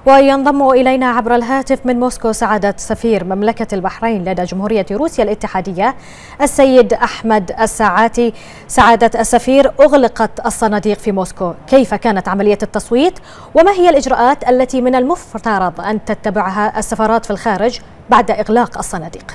وينضم إلينا عبر الهاتف من موسكو سعادة سفير مملكة البحرين لدى جمهورية روسيا الاتحادية السيد أحمد الساعاتي. سعادة السفير، أغلقت الصناديق في موسكو، كيف كانت عملية التصويت وما هي الإجراءات التي من المفترض أن تتبعها السفارات في الخارج بعد إغلاق الصناديق؟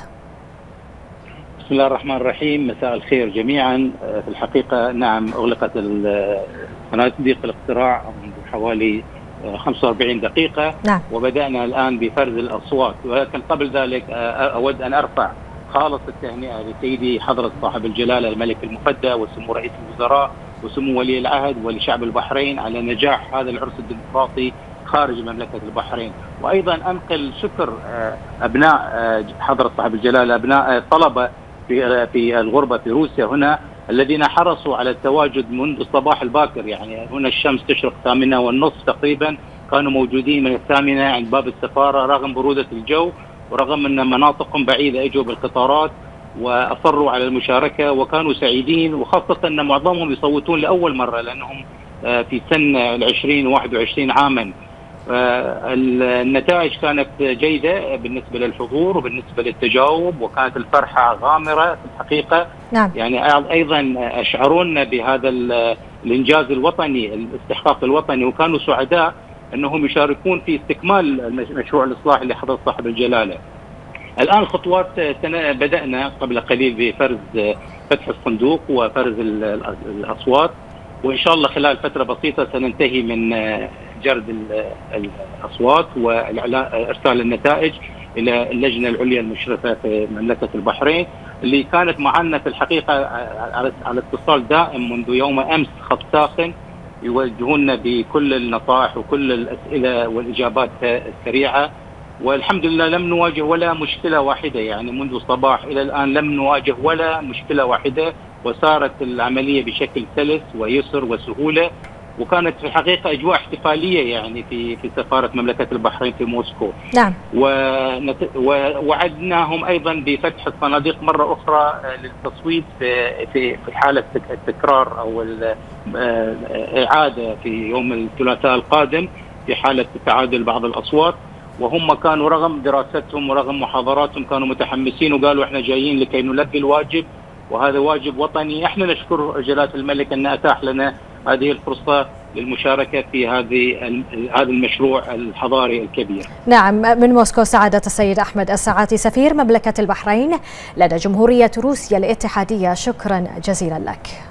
بسم الله الرحمن الرحيم، مساء الخير جميعا. في الحقيقة نعم، أغلقت صناديق الاقتراع منذ حوالي 45 دقيقة. نعم. وبدأنا الآن بفرز الأصوات، ولكن قبل ذلك أود أن أرفع خالص التهنئة لسيدي حضرة صاحب الجلالة الملك المفدى وسمو رئيس الوزراء وسمو ولي العهد ولشعب البحرين على نجاح هذا العرس الديمقراطي خارج مملكة البحرين. وأيضا أنقل شكر أبناء حضرة صاحب الجلالة، أبناء الطلبة في الغربة في روسيا هنا، الذين حرصوا على التواجد منذ الصباح الباكر. يعني هنا الشمس تشرق 8:30 تقريبا، كانوا موجودين من 8 عند باب السفارة رغم برودة الجو ورغم أن مناطقهم بعيدة، اجوا بالقطارات وأصروا على المشاركة وكانوا سعيدين، وخاصة أن معظمهم يصوتون لأول مرة لأنهم في سن 20 و21 عاما. النتائج كانت جيدة بالنسبة للحضور وبالنسبة للتجاوب، وكانت الفرحة غامرة في الحقيقة. نعم. يعني أيضا أشعرونا بهذا الإنجاز الوطني، الاستحقاق الوطني، وكانوا سعداء أنهم يشاركون في استكمال مشروع الإصلاح اللي حضر صاحب الجلالة. الآن خطوات بدأنا قبل قليل بفرز فتح الصندوق وفرز الأصوات، وإن شاء الله خلال فترة بسيطة سننتهي من جرد الأصوات وإرسال النتائج إلى اللجنة العليا المشرفة في مملكة البحرين، اللي كانت معنا في الحقيقة على اتصال دائم منذ يوم أمس، خط ساخن يوجهوننا بكل النصائح وكل الأسئلة والإجابات السريعة. والحمد لله لم نواجه ولا مشكلة واحدة، يعني منذ الصباح إلى الآن لم نواجه ولا مشكلة واحدة، وسارت العملية بشكل سلس ويسر وسهولة. وكانت في الحقيقة أجواء احتفالية يعني في سفارة مملكة البحرين في موسكو. نعم. ووعدناهم أيضا بفتح الصناديق مرة أخرى للتصويت في حالة التكرار أو الإعادة في يوم الثلاثاء القادم في حالة تعادل بعض الأصوات. وهم كانوا رغم دراستهم ورغم محاضراتهم كانوا متحمسين وقالوا احنا جايين لكي نلبي الواجب، وهذا واجب وطني. احنا نشكر جلالة الملك أن أتاح لنا هذه الفرصة للمشاركة في هذا المشروع الحضاري الكبير. نعم، من موسكو سعادة السيد أحمد الساعاتي سفير مملكة البحرين لدى جمهورية روسيا الاتحادية، شكرا جزيلا لك.